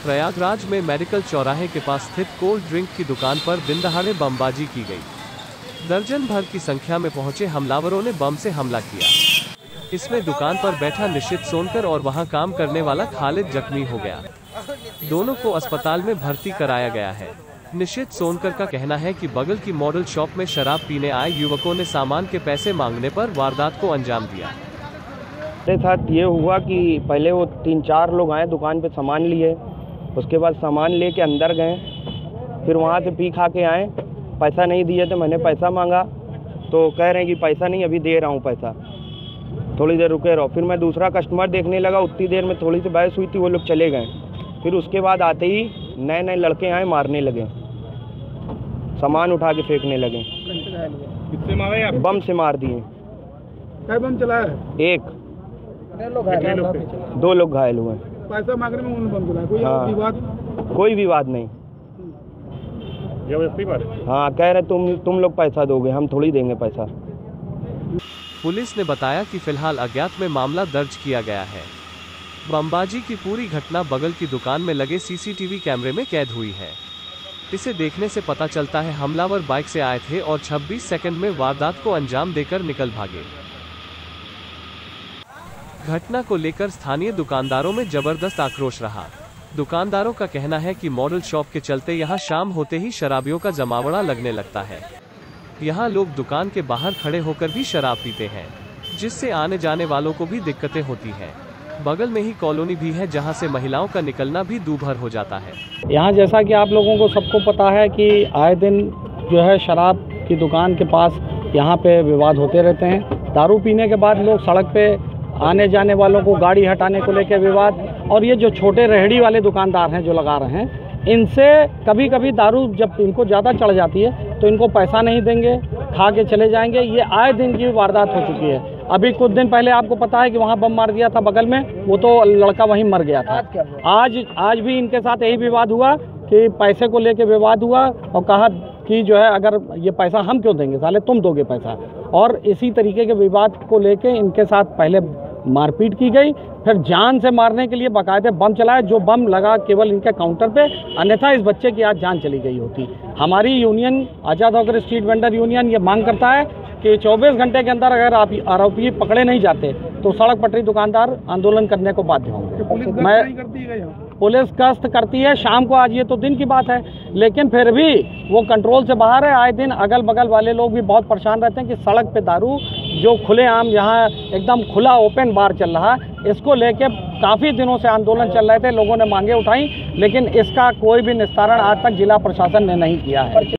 प्रयागराज में मेडिकल चौराहे के पास स्थित कोल्ड ड्रिंक की दुकान पर दिनदहाड़े बमबाजी की गई। दर्जन भर की संख्या में पहुंचे हमलावरों ने बम से हमला किया। इसमें दुकान पर बैठा निशित सोनकर और वहां काम करने वाला खालिद जख्मी हो गया। दोनों को अस्पताल में भर्ती कराया गया है। निशित सोनकर का कहना है कि बगल की मॉडल शॉप में शराब पीने आए युवकों ने सामान के पैसे मांगने पर वारदात को अंजाम दिया। मेरे साथ ये हुआ कि पहले वो 3-4 लोग आए, दुकान पे सामान लिए, उसके बाद सामान लेके अंदर गए, फिर वहाँ से पी खा के आए, पैसा नहीं दिए तो मैंने पैसा मांगा तो कह रहे हैं कि पैसा नहीं, अभी दे रहा हूँ पैसा, थोड़ी देर रुके रहो। फिर मैं दूसरा कस्टमर देखने लगा, उतनी देर में थोड़ी सी बहस हुई थी, वो लोग चले गए। फिर उसके बाद आते ही नए लड़के आए, मारने लगे, सामान उठा के फेंकने लगे। किससे मारे आप? बम से मार दिए। क्या बम चलाया है? एक, 2 लोग घायल हुए। पैसा मांगने में उन्होंने बम चलाया? कोई विवाद? कोई विवाद नहीं। हाँ, कह रहे तुम लोग पैसा दोगे, हम थोड़ी देंगे पैसा। पुलिस ने बताया कि फिलहाल अज्ञात में मामला दर्ज किया गया है। बमबाजी की पूरी घटना बगल की दुकान में लगे सीसीटीवी कैमरे में कैद हुई है। इसे देखने से पता चलता है हमलावर बाइक से आए थे और 26 सेकंड में वारदात को अंजाम देकर निकल भागे। घटना को लेकर स्थानीय दुकानदारों में जबरदस्त आक्रोश रहा। दुकानदारों का कहना है कि मॉडल शॉप के चलते यहां शाम होते ही शराबियों का जमावड़ा लगने लगता है। यहां लोग दुकान के बाहर खड़े होकर भी शराब पीते हैं, जिससे आने जाने वालों को भी दिक्कतें होती हैं। बगल में ही कॉलोनी भी है, जहां से महिलाओं का निकलना भी दूभर हो जाता है। यहाँ जैसा कि आप लोगों को सबको पता है कि आए दिन जो है शराब की दुकान के पास यहाँ पे विवाद होते रहते हैं। दारू पीने के बाद लोग सड़क पे आने जाने वालों को गाड़ी हटाने को लेकर विवाद, और ये जो छोटे रेहड़ी वाले दुकानदार हैं जो लगा रहे हैं, इनसे कभी कभी दारू जब इनको ज़्यादा चढ़ जाती है तो इनको पैसा नहीं देंगे, खा के चले जाएंगे। ये आए दिन की वारदात हो चुकी है। अभी कुछ दिन पहले आपको पता है कि वहाँ बम मार दिया था बगल में, वो तो लड़का वहीं मर गया था। आज भी इनके साथ यही विवाद हुआ कि पैसे को लेके विवाद हुआ और कहा कि जो है अगर ये पैसा हम क्यों देंगे, साले तुम दोगे पैसा। और इसी तरीके के विवाद को लेके इनके साथ पहले मारपीट की गई, फिर जान से मारने के लिए बाकायदे बम चलाया, जो बम लगा केवल इनके काउंटर पे, अन्यथा इस बच्चे की आज जान चली गई होती। हमारी यूनियन आज़ाद होकर स्ट्रीट वेंडर यूनियन ये मांग करता है कि 24 घंटे के अंदर अगर आरोपी पकड़े नहीं जाते तो सड़क पटरी दुकानदार आंदोलन करने को बाध्य होंगे। पुलिस गश्त करती है शाम को, आज ये तो दिन की बात है, लेकिन फिर भी वो कंट्रोल से बाहर है। आए दिन अगल बगल वाले लोग भी बहुत परेशान रहते हैं कि सड़क पे दारू जो खुलेआम यहाँ एकदम खुला ओपन बार चल रहा है, इसको लेके काफ़ी दिनों से आंदोलन चल रहे थे, लोगों ने मांगे उठाई, लेकिन इसका कोई भी निस्तारण आज तक जिला प्रशासन ने नहीं किया है।